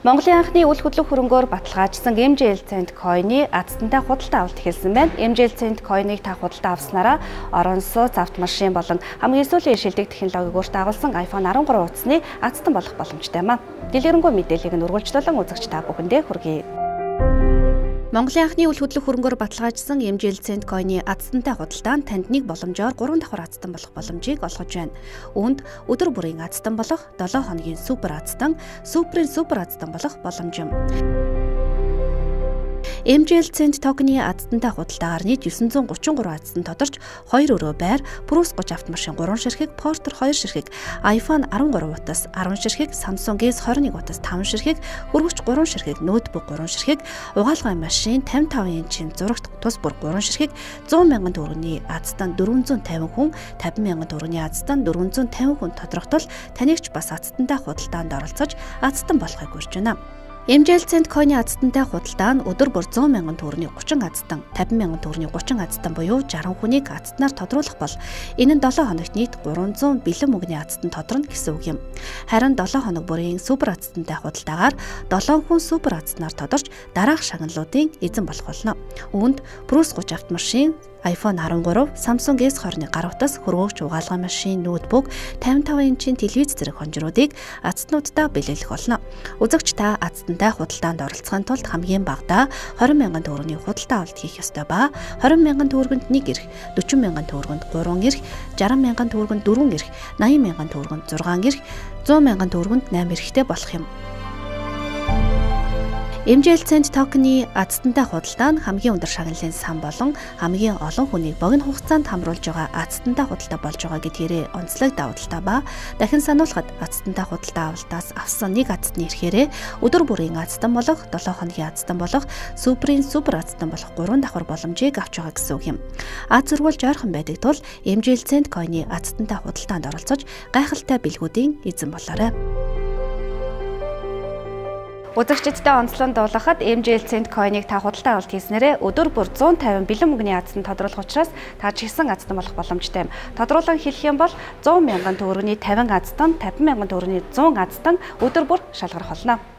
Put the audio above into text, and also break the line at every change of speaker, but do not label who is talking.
Монголын анхны үл хөдлөх хөрөнгөөр баталгаажсан MJL Cent Coin-ы азтантай худалдаа авалт эхэлсэн байна. MJL Cent Coin-ыг та худалдаа авснараа орон сууц автомашин болон хамгийн сүүлийн шилдэг технологиг өөртөө агуулсан iPhone 13 утасны азтан болох боломжтой юм. Дэлгэрэнгүй мэдээллийг нь үргэлжлүүлэн үзэгч та бүхэндээ хүргэе. Монголын анхны үл хөдлөх хөрөнгөөр баталгаажсан MJL Cent Coin-ы азтантай худалдаа нь танд нэг боломжоор 3 давхар азтан болох боломжийг олгож байна. Үүнд өдөр бүрийн азтан болох, 7 хоногийн супер азтан, суперийн супер азтан болох боломж юм. MJL Cent Token-ы азтантай худалдаагаар нийт 933 азтан тодорч 2 өрөө байр, Purus 30 автомашин 3 ширхэг, Porter 2 ширхэг, iPhone 13 утас 10 ширхэг, Samsung S21 утас 5 ширхэг, хөргөч 3 ширхэг, ноутбук 3 ширхэг, угаалгын машин 55 инчийн зурагт тус бүр 3 ширхэг, 100 мянган төгрөгийн азтан 450 хүн, 50 мянган төгрөгийн азтан 450 хүн тодорхойтол танигч бас азтантай худалдаанд оролцож азтан болохыг хүрч байна. MJL Cent Coin-ы азтантай худалдаа нь өдөр бүр 100 мянган төгрөгийн 30 азтан, 50 мянган төгрөгийн 30 азтан буюу 60 хүнийг азтнаар тодруулах бол энэ нь 7 хоногт нийт 300 бэлэн мөнгөний азтан тодорно гэсэн үг юм. Харин 7 хоног бүрийн супер азтантай худалдаагаар 7 хүн супер азтнаар тодорч дараах шагналуудын эзэн болох болно. Үүнд Purus 30 автомашин, iPhone 13, Samsung S21 гар утас, хөргөөгч угаалгын машин, ноутбук, 55 инчийн телевиз зэрэг хонжруудыг азтнуудтай бэлэлэх болно. Үзэгч та азтантай худалдаанд оролцохын тулд хамгийн багадаа 20 мянган төгрөгийн худалдаа авалт хийх ёстой ба 20 мянган төгрөгөнд 1 эрх, 40 мянган төгрөгөнд 3 эрх, 60 мянган төгрөгөнд 4 эрх, 80 мянган төгрөгөнд 6 эрх, 100 мянган төгрөгөнд 8 эрхтэй болох юм. MJL Cent Token-ы азтантай худалдаа нь хамгийн өндөр шагналын сан болон хамгийн олон хүнийг богино хугацаанд хамруулж байгаа азтантай худалдаа болж байгаа гэдгээрээ онцлог давуу талтай ба дахин сануулхад азтантай худалдаа авалтаас авсан нэг азтны эрхээрээ өдөр бүрийн азтан болох, 7 хоногийн азтан болох, суперийн супер азтан болох 3 давхар боломжийг авч байгаа гэсэн үг юм. Аз сурвалж ойрхон байдаг тул MJL Cent Coin-ы азтантай худалдаанд оролцож гайхалтай бэлгүүдийн эзэн болоорой. Үзэгчдтэй онцлон дуулахад MJL Cent Coin-ыг та худалдаа авалт хийснээрээ өдөр бүр 150 бэлэн мөнгөний азтан тодруулах учраас та ч гэсэн азтан болох боломжтой юм. Тодруулан хэлэх юм бол 100 мянган төгрөгийн 50 азтан, 50 мянган төгрөгийн 100 азтан өдөр бүр шалгарах болно.